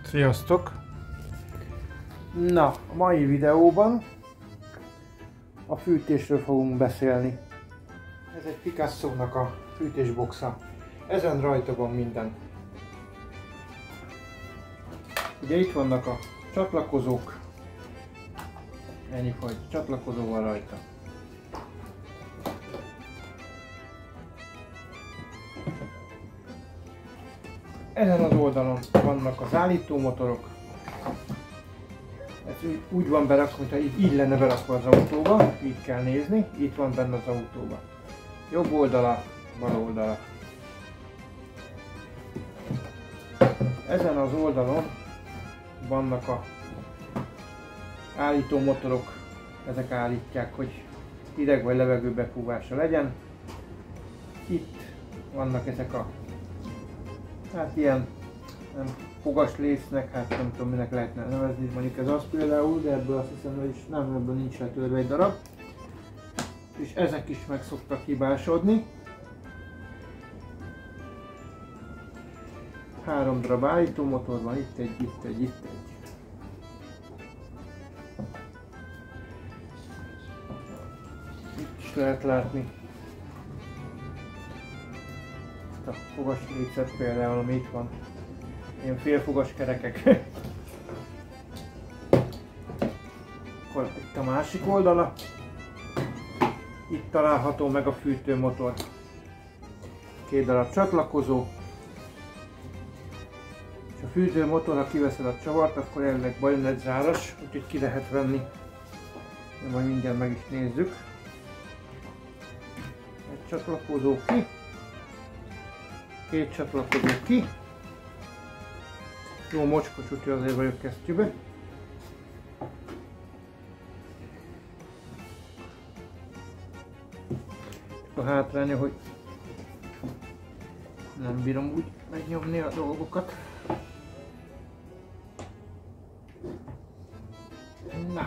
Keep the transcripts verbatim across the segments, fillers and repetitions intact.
Sziasztok! Na, a mai videóban a fűtésről fogunk beszélni. Ez egy Picasso-nak a fűtésboxa. Ezen rajta van minden. Ugye itt vannak a csatlakozók. Ennyi fajta csatlakozó van rajta. Ezen az oldalon vannak az állítómotorok. Ez úgy van berakva, mintha így, így lenne berakva az autóba, így kell nézni, itt van benne az autóba. Jobb oldala, bal oldala. Ezen az oldalon vannak a állítómotorok, ezek állítják, hogy hideg vagy levegő befúvása legyen. Itt vannak ezek a hát ilyen nem, fogaslécnek, hát nem tudom minek lehetne nevezni, mondjuk ez az például, de ebből azt hiszem, hogy is, nem, ebből nincs letörve egy darab. És ezek is meg szoktak hibásodni. Három darab állítómotor van, itt egy, itt egy, itt egy. Itt is lehet látni a fogaslécet például, ami itt van. Ilyen félfogas kerekek. Akkor itt a másik oldala. Itt található meg a fűtőmotor. Két darab csatlakozó. És a fűtőmotor, ha kiveszed a csavart, akkor elvileg bajön egy záras, úgyhogy ki lehet venni. De majd mindjárt meg is nézzük. Egy csatlakozó ki. Két csatlakozó ki. Jó mocskos, úgyhogy azért vagyok kesztyűbe. A hátránya, hogy nem bírom úgy megnyomni a dolgokat. Na.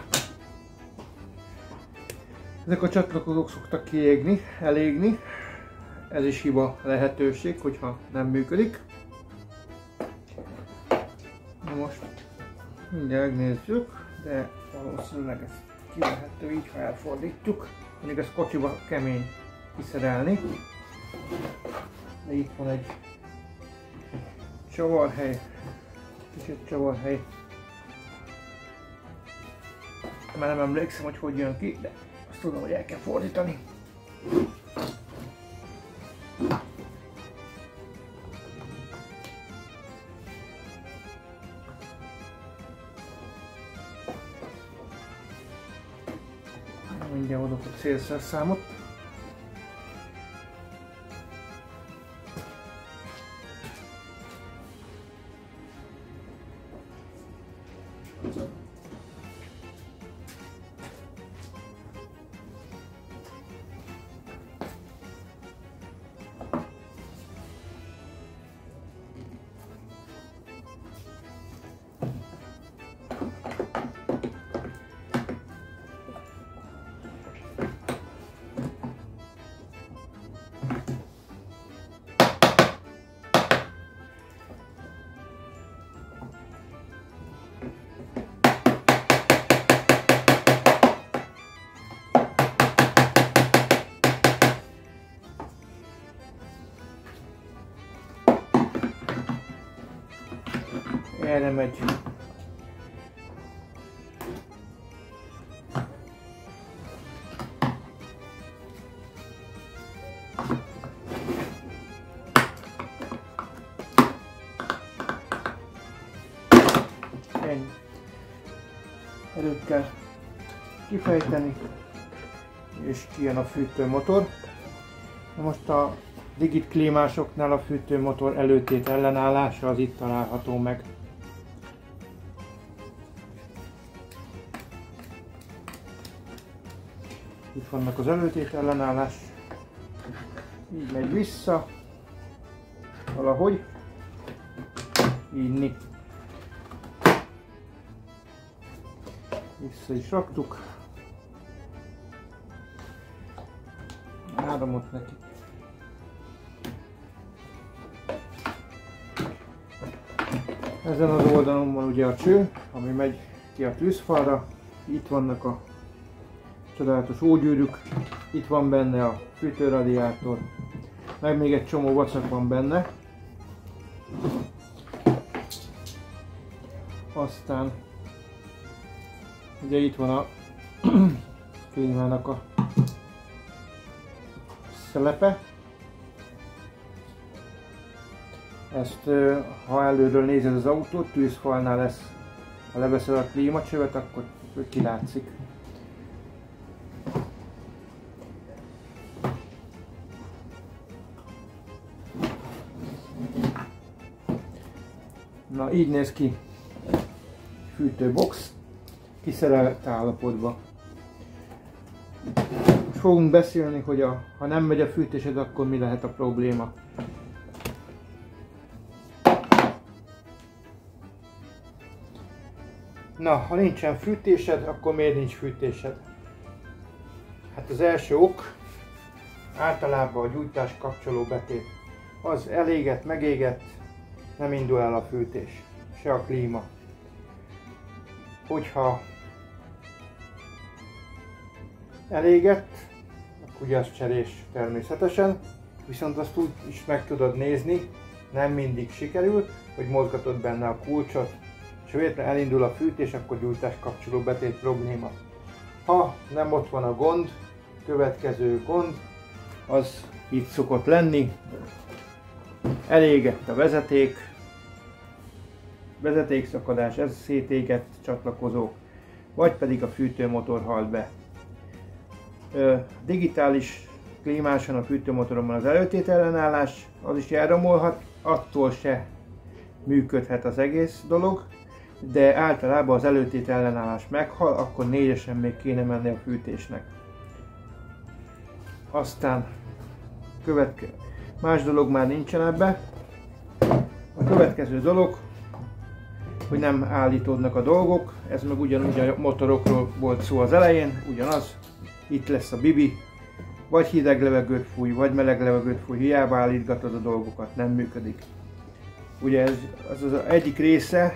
Ezek a csatlakozók szoktak kiégni, elégni. Ez is hiba lehetőség, hogyha nem működik. Na most mindjárt nézzük, de valószínűleg ezt ki lehető így, ha elfordítjuk. Mondjuk ez kocsiba kemény kiszerelni. De itt van egy csavarhely, kicsit csavarhely. Már nem emlékszem, hogy hogy jön ki, de azt tudom, hogy el kell fordítani. Mindjárt adok a célszerszámot. Erre megy. Ennyi. Előtt kell kifejteni, és kijön a fűtőmotor. Most a Digit klímásoknál a fűtőmotor előtét ellenállása az itt található meg. Itt vannak az előtét ellenállás. Így megy vissza. Valahogy. Így. Vissza is raktuk. Áramot neki. Ezen az oldalon van ugye a cső, ami megy ki a tűzfalra. Itt vannak a csodálatos ógyűrűk, itt van benne a fűtőradiátor, meg még egy csomó vacak van benne. Aztán ugye itt van a klímának a szelepe. Ezt, ha előről nézed az autót, tűzfalnál lesz, ha leveszed a klímacsövet, akkor kilátszik. Na, így néz ki fűtőbox, kiszerelt állapotban. Most fogunk beszélni, hogy a, ha nem megy a fűtésed, akkor mi lehet a probléma. Na, ha nincsen fűtésed, akkor miért nincs fűtésed? Hát az első ok általában a gyújtás kapcsoló betét. Az elégett, megégett, nem indul el a fűtés, se a klíma. Hogyha elégett, akkor ugye az cserés természetesen, viszont azt úgy is meg tudod nézni, nem mindig sikerül, hogy mozgatod benne a kulcsot, és ha véletlenül elindul a fűtés, akkor gyújtás kapcsoló betét probléma. Ha nem ott van a gond, következő gond, az itt szokott lenni, elégett a vezeték, vezetékszakadás, ez szétégett csatlakozók, vagy pedig a fűtőmotor halt be. Ö, digitális klímáson a fűtőmotoron van az előtétellenállás, az is elromolhat, attól se működhet az egész dolog, de általában az előtétellenállás meghal, akkor négyesen még kéne menni a fűtésnek. Aztán következő, más dolog már nincsen ebbe. A következő dolog, hogy nem állítódnak a dolgok, ez meg ugyanúgy a motorokról volt szó az elején, ugyanaz, itt lesz a bibi, vagy hideg levegőt fúj, vagy meleg levegőt fúj, hiába állítgatod a dolgokat, nem működik. Ugye ez az, az egyik része,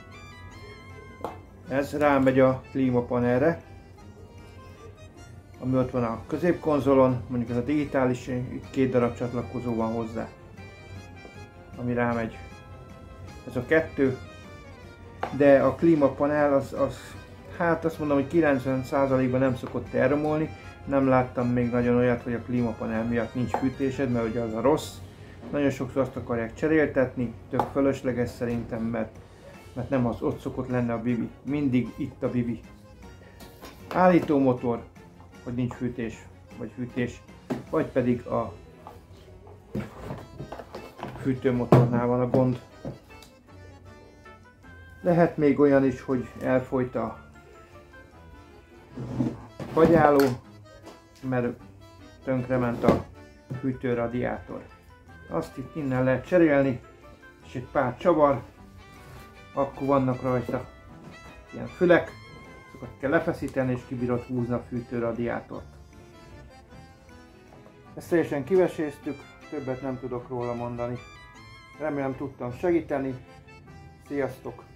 ez rámegy a klímapanelre, ami ott van a középkonzolon, mondjuk ez a digitális, két darab csatlakozó van hozzá, ami rámegy. Ez a kettő, de a klímapanel az, az hát azt mondom, hogy kilencven százalékban nem szokott elromolni. Nem láttam még nagyon olyat, hogy a klímapanel miatt nincs fűtésed, mert ugye az a rossz. Nagyon sokszor azt akarják cseréltetni, tök fölösleges szerintem, mert, mert nem az ott szokott lenne a bibi. Mindig itt a bibi. Állító motor, hogy nincs fűtés, vagy fűtés, vagy pedig a fűtőmotornál van a gond. Lehet még olyan is, hogy elfolyt a fagyáló, mert tönkrement a fűtőradiátor. Azt itt innen lehet cserélni, és egy pár csavar, akkor vannak rajta ilyen fülek, azokat kell lefeszíteni, és kibírod húzni a fűtőradiátort. Ezt teljesen kiveséztük, többet nem tudok róla mondani. Remélem tudtam segíteni. Sziasztok!